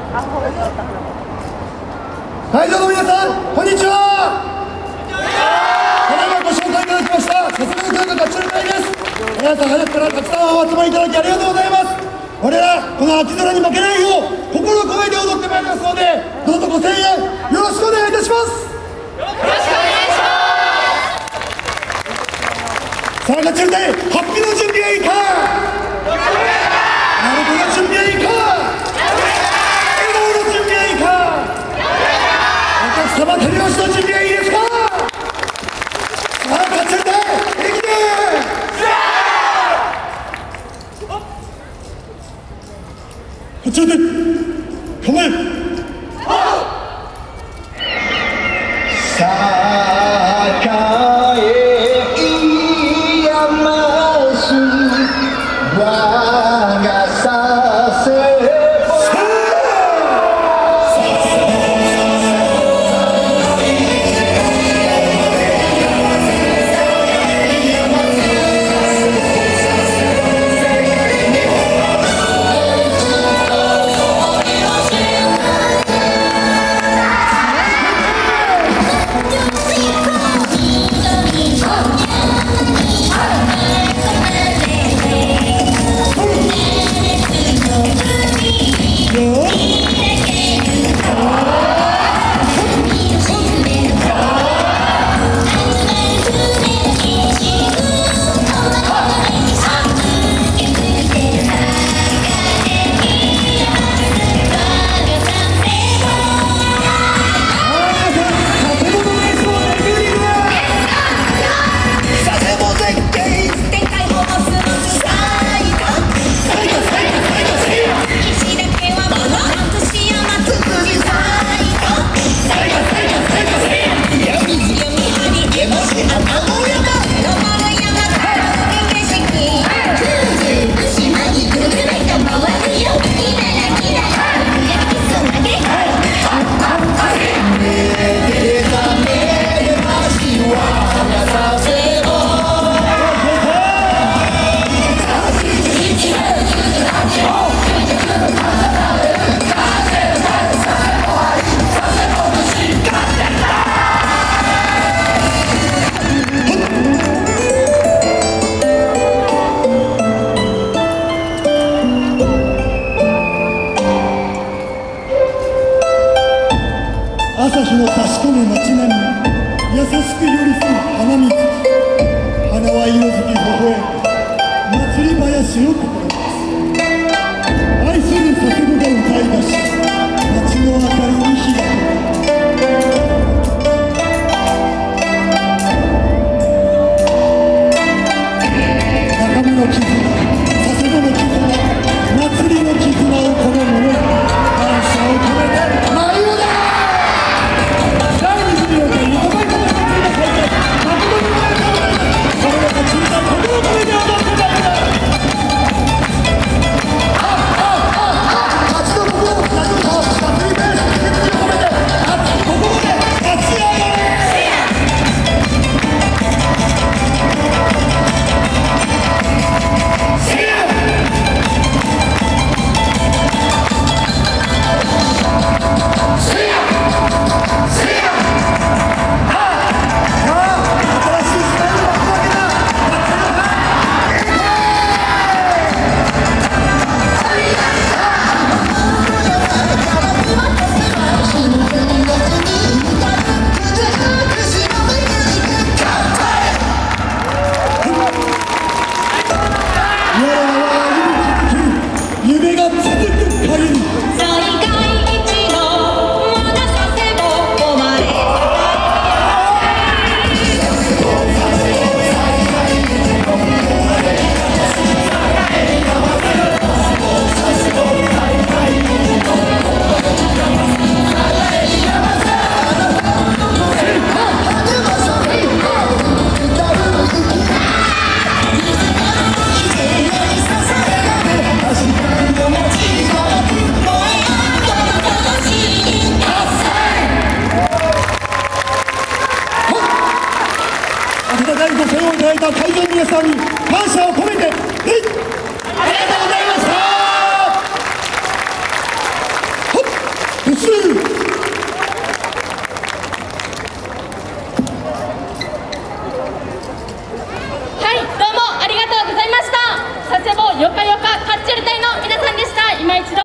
会場の皆さん、こんにちは。ただいまご紹介いただきましたさすがの教科学習会です。皆さん早くからたくさんお集まりいただきありがとうございます。我らこの秋空に負けないよう心を込めて踊ってまいりますので、どうぞご声援よろしくお願いいたします。 よろしくお願いします。 さあガチュル隊、ハッピーの準備はいいか。ナルトの準備はいいか。笑顔の準備はいいか。お客様手拍子の準備はいいですか。さあガチュル隊、駅でガチュル隊構え。朝日の差し込む街並み、優しく寄り添う花水木、花は色づき微笑む祭り林を心です。愛する佐世保が歌い出し、街の明かりに火が灯る。仲間の絆、佐世保の絆、祭りの絆をこの者に感謝を込めて舞うだ。会場の皆さんに感謝を込めて、ありがとうございました。 撤収